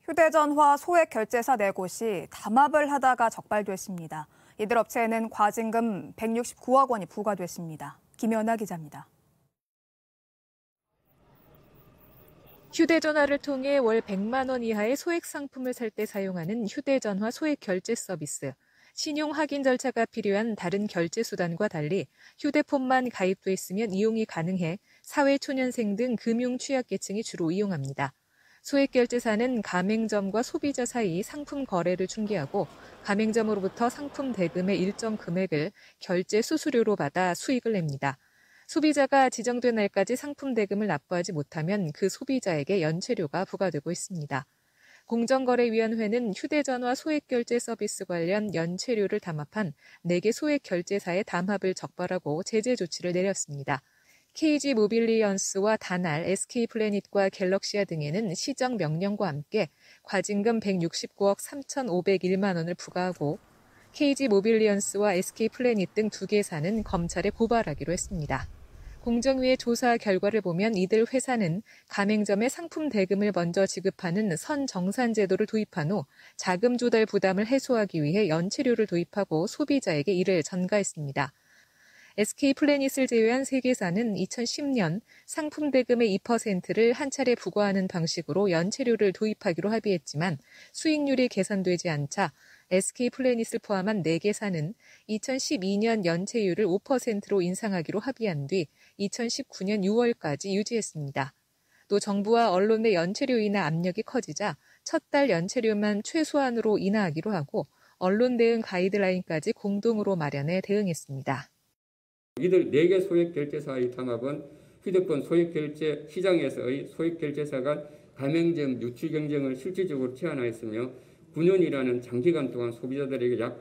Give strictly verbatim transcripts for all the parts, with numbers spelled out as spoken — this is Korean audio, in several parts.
휴대전화 소액 결제사 네 곳이 담합을 하다가 적발됐습니다. 이들 업체에는 과징금 백육십구억 원이 부과됐습니다. 김연아 기자입니다. 휴대전화를 통해 월 백만 원 이하의 소액 상품을 살 때 사용하는 휴대전화 소액 결제 서비스. 신용 확인 절차가 필요한 다른 결제 수단과 달리 휴대폰만 가입돼 있으면 이용이 가능해 사회초년생 등 금융 취약계층이 주로 이용합니다. 소액결제사는 가맹점과 소비자 사이 상품 거래를 중개하고 가맹점으로부터 상품 대금의 일정 금액을 결제 수수료로 받아 수익을 냅니다. 소비자가 지정된 날까지 상품 대금을 납부하지 못하면 그 소비자에게 연체료가 부과되고 있습니다. 공정거래위원회는 휴대전화 소액결제 서비스 관련 연체료를 담합한 네 개 소액결제사의 담합을 적발하고 제재 조치를 내렸습니다. 케이지 모빌리언스와 다날, 에스케이플래닛과 갤럭시아 등에는 시정 명령과 함께 과징금 백육십구억 삼천오백일만 원을 부과하고 케이지 모빌리언스와 에스케이플래닛 등 두 개사는 검찰에 고발하기로 했습니다. 공정위의 조사 결과를 보면 이들 회사는 가맹점에 상품 대금을 먼저 지급하는 선정산 제도를 도입한 후 자금 조달 부담을 해소하기 위해 연체료를 도입하고 소비자에게 이를 전가했습니다. 에스케이플래닛을 제외한 세 개사는 이천십 년 상품 대금의 이 퍼센트를 한 차례 부과하는 방식으로 연체료를 도입하기로 합의했지만 수익률이 계산되지 않자 에스케이플래닛을 포함한 네 개사는 이천십이 년 연체율을 오 퍼센트로 인상하기로 합의한 뒤 이천십구 년 유월까지 유지했습니다. 또 정부와 언론의 연체료 인하 압력이 커지자 첫 달 연체료만 최소한으로 인하하기로 하고 언론 대응 가이드라인까지 공동으로 마련해 대응했습니다. 이들 네 개 소액결제사의 담합은 휴대폰 소액결제 시장에서의 소액결제사 간 가맹점 유치 경쟁을 실질적으로 제한하였으며 구 년이라는 장기간 동안 소비자들에게 약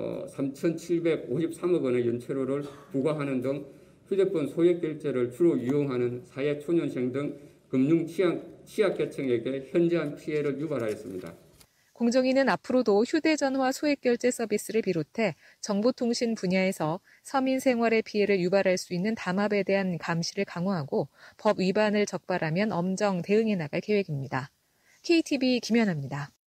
삼천칠백오십삼억 원의 연체료를 부과하는 등 휴대폰 소액결제를 주로 이용하는 사회초년생 등 금융 취약, 취약계층에게 현저한 피해를 유발하였습니다. 공정위는 앞으로도 휴대전화 소액결제 서비스를 비롯해 정보통신 분야에서 서민 생활의 피해를 유발할 수 있는 담합에 대한 감시를 강화하고 법 위반을 적발하면 엄정 대응해 나갈 계획입니다. 케이티비 김연아입니다.